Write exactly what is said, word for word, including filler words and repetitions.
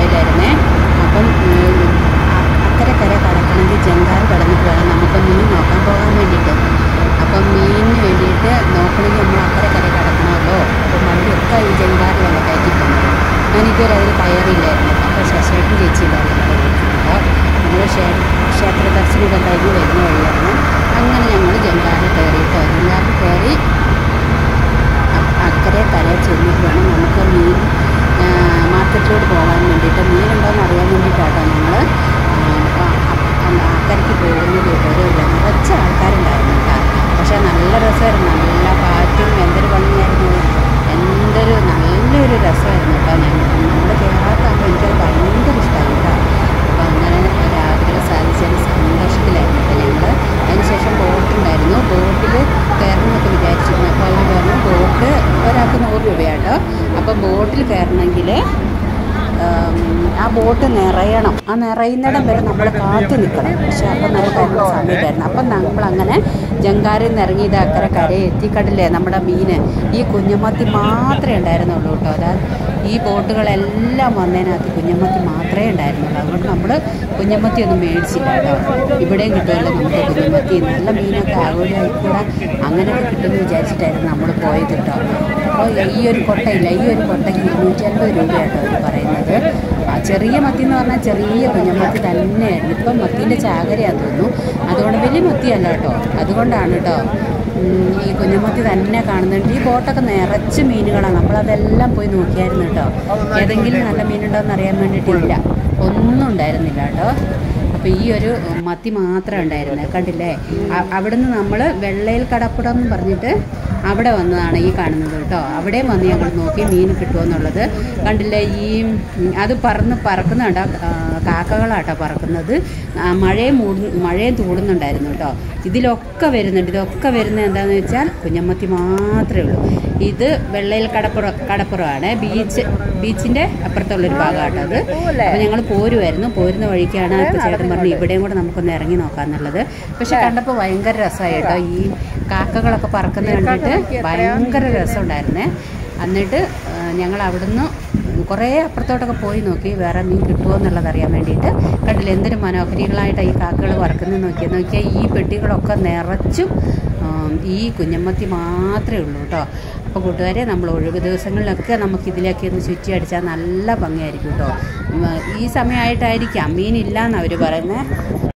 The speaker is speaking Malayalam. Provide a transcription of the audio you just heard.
പോയതായിരുന്നേ. അപ്പം അക്കരെ കര കടക്കണമെങ്കിൽ ജങ്കാർ കടന്നിട്ട് വേണം നമുക്ക് മീൻ നോക്കാൻ പോകാൻ വേണ്ടിയിട്ട്. അപ്പം മീനിന് വേണ്ടിയിട്ട് നോക്കണമെങ്കിൽ നമ്മൾ അക്കരെ കര കടക്കണമല്ലോ. അപ്പം വണ്ടിയൊക്കെ ഈ ജങ്കാറിലല്ല കയറ്റി പോകുന്നത്. ഞാനിതുവരെ അതിൽ കയറിയില്ലായിരുന്നു. അപ്പോൾ ശശേട്ടൻ ചേച്ചിയില്ലായിരുന്നു ഞങ്ങളുടെ വീട്ടിലുണ്ടോ. നമ്മൾ ക്ഷേത്ര ദർശനമൊക്കെ കഴിഞ്ഞ് വരുന്ന വഴിയായിരുന്നു. അങ്ങനെ ഞങ്ങൾ ജങ്കാറിൽ കയറിയിട്ടോ. ജങ്കാറിൽ കയറി അക്കരെ കര ചെന്നിട്ട് വേണം നമുക്ക് മീൻ മാർക്കറ്റിലോട്ട് പോകാൻ വേണ്ടിയിട്ട്. മീനുണ്ടോയെന്ന് അറിയാൻ വേണ്ടിയിട്ടാട്ടോ ഞങ്ങൾ അക്കരയ്ക്ക് പോകുന്നത്. ഒരു നിറച്ച ആൾക്കാരുണ്ടായിരുന്നു കേട്ടോ. പക്ഷേ നല്ല രസമായിരുന്നു. നല്ല കാറ്റും എന്തൊരു ഭംഗിയായിരുന്നു. എന്തൊരു നല്ലൊരു രസമായിരുന്നു കേട്ടോ. ഞങ്ങൾ നമ്മൾ കയറാത്താകുമ്പോൾ എനിക്കത് ഭയങ്കര ഇഷ്ടമായി കേട്ടോ. അപ്പോൾ അങ്ങനെ ഒരാഗ്രഹം സാധിച്ചതിന് സന്തോഷത്തിലായിരുന്നു കേട്ടോ ഞങ്ങൾ. അതിനുശേഷം ബോട്ടുണ്ടായിരുന്നു. ബോട്ടിൽ കയറണമെന്നൊക്കെ വിചാരിച്ചിരുന്നു. അപ്പോൾ അവർ പറഞ്ഞു ബോട്ട് ഒരാൾക്ക് നൂറ് രൂപയാട്ടോ. അപ്പോൾ ബോട്ടിൽ കയറണമെങ്കിൽ ആ ബോട്ട് നിറയണം. ആ നിറയുന്നിടം വരെ നമ്മൾ കാത്തു നിൽക്കണം. പക്ഷേ അപ്പം നമുക്ക് അതിനുള്ള സമയമായിരുന്നു. അപ്പം നമ്മളങ്ങനെ ജങ്കാറിൽ നിന്ന് ഇറങ്ങിയത് അക്കരെ കരയെ എത്തിക്കണ്ടില്ലേ നമ്മുടെ മീൻ. ഈ കുഞ്ഞമത്തി മാത്രമേ ഉണ്ടായിരുന്നുള്ളൂ കേട്ടോ. അതായത് ഈ ബോട്ടുകളെല്ലാം വന്നതിനകത്ത് കുഞ്ഞമത്തി മാത്രമേ ഉണ്ടായിരുന്നുള്ളൂ. അതുകൊണ്ട് നമ്മൾ കുഞ്ഞമത്തി ഒന്നും മേടിച്ചില്ല കേട്ടോ. ഇവിടെയും കിട്ടുമല്ലോ നമുക്ക് കുഞ്ഞമത്തി. നല്ല മീനൊക്കെ ആഗോളിയായിക്കൂടെ അങ്ങനെയൊക്കെ കിട്ടുമെന്ന് വിചാരിച്ചിട്ടായിരുന്നു നമ്മൾ പോയത് കേട്ടോ. അപ്പോൾ ഈ ഒരു കൊട്ടയില്ല, ഈ ഒരു കൊട്ടയ്ക്ക് ഇരുന്നൂറ്റി അൻപത് രൂപയാട്ടോ അവർ പറയുന്നത്. ചെറിയ മത്തി എന്ന് പറഞ്ഞാൽ ചെറിയ കുഞ്ഞമത്തി തന്നെയായിരുന്നു. ഇപ്പം മത്തീൻ്റെ ചാകരയാന്ന് തോന്നുന്നു. അതുകൊണ്ട് വലിയ മത്തിയല്ല കേട്ടോ. അതുകൊണ്ടാണ് കേട്ടോ ഈ കുഞ്ഞമത്തി തന്നെ കാണുന്നുണ്ട്. ഈ ബോട്ടൊക്കെ നിറച്ച് മീനുകളാണ്. നമ്മളതെല്ലാം പോയി നോക്കിയായിരുന്നു കേട്ടോ. ഏതെങ്കിലും നല്ല മീനുണ്ടോ എന്ന് അറിയാൻ വേണ്ടിയിട്ടില്ല. ഒന്നും ഉണ്ടായിരുന്നില്ല കേട്ടോ. അപ്പോൾ ഈ ഒരു മത്തി മാത്രമേ ഉണ്ടായിരുന്നത്. കണ്ടില്ലേ, അവിടുന്ന് നമ്മൾ വെള്ളയിൽ കടപ്പുറം എന്ന് പറഞ്ഞിട്ട് അവിടെ വന്നതാണ് ഈ കാണുന്നത് കേട്ടോ. അവിടെയും വന്ന് ഞങ്ങൾ നോക്കി മീൻ കിട്ടുമെന്നുള്ളത്. കണ്ടില്ലേ, ഈ അത് പറന്ന് പറക്കുന്നുണ്ട്. കാക്കകളാട്ടോ പറക്കുന്നത്. മഴയും മൂട് മഴയും തൂടുന്നുണ്ടായിരുന്നു കേട്ടോ. ഇതിലൊക്കെ വരുന്നുണ്ട്. ഇതൊക്കെ വരുന്നത് എന്താണെന്ന് വെച്ചാൽ കുഞ്ഞമത്തി മാത്രമേ ഉള്ളൂ. ഇത് വെള്ളയിൽ കടപ്പുറം കടപ്പുറമാണ്. ബീച്ച് ബീച്ചിൻ്റെ അപ്പുറത്തുള്ളൊരു ഭാഗമാട്ടോ അത്. അപ്പോൾ ഞങ്ങൾ പോരുമായിരുന്നു. പോരുന്ന വഴിക്കാണ് ഇപ്പോൾ ചേട്ടൻ പറഞ്ഞു ഇവിടെയും കൂടെ നമുക്കൊന്ന് ഇറങ്ങി നോക്കാമെന്നുള്ളത്. പക്ഷെ കണ്ടപ്പോൾ ഭയങ്കര രസമായി കേട്ടോ. ഈ കാക്കകളൊക്കെ പറക്കുന്നത് കണ്ടിട്ട് ഭയങ്കര രസമുണ്ടായിരുന്നേ. എന്നിട്ട് ഞങ്ങൾ അവിടുന്ന് കുറേ അപ്പുറത്തോട്ടൊക്കെ പോയി നോക്കി വേറെ മീൻ കിട്ടുമോ എന്നുള്ളത് അറിയാൻ വേണ്ടിയിട്ട്. കണ്ടില്ല എന്തൊരു മനോഹരികളായിട്ടാണ് ഈ കാക്കകൾ പറക്കുന്നത് നോക്കിയാൽ നോക്കിയാൽ ഈ പെട്ടികളൊക്കെ നിറച്ചും ഈ കുഞ്ഞമത്തി മാത്രമേ ഉള്ളൂ കേട്ടോ. അപ്പോൾ കൂട്ടുകാരെ, നമ്മൾ ഒഴിവ് ദിവസങ്ങളിലൊക്കെ നമുക്കിതിലേക്ക് ഒന്ന് ചുറ്റി അടിച്ചാൽ നല്ല ഭംഗിയായിരിക്കും കേട്ടോ. ഈ സമയമായിട്ടായിരിക്കാം മീനില്ല എന്ന് അവർ പറയുന്നത്.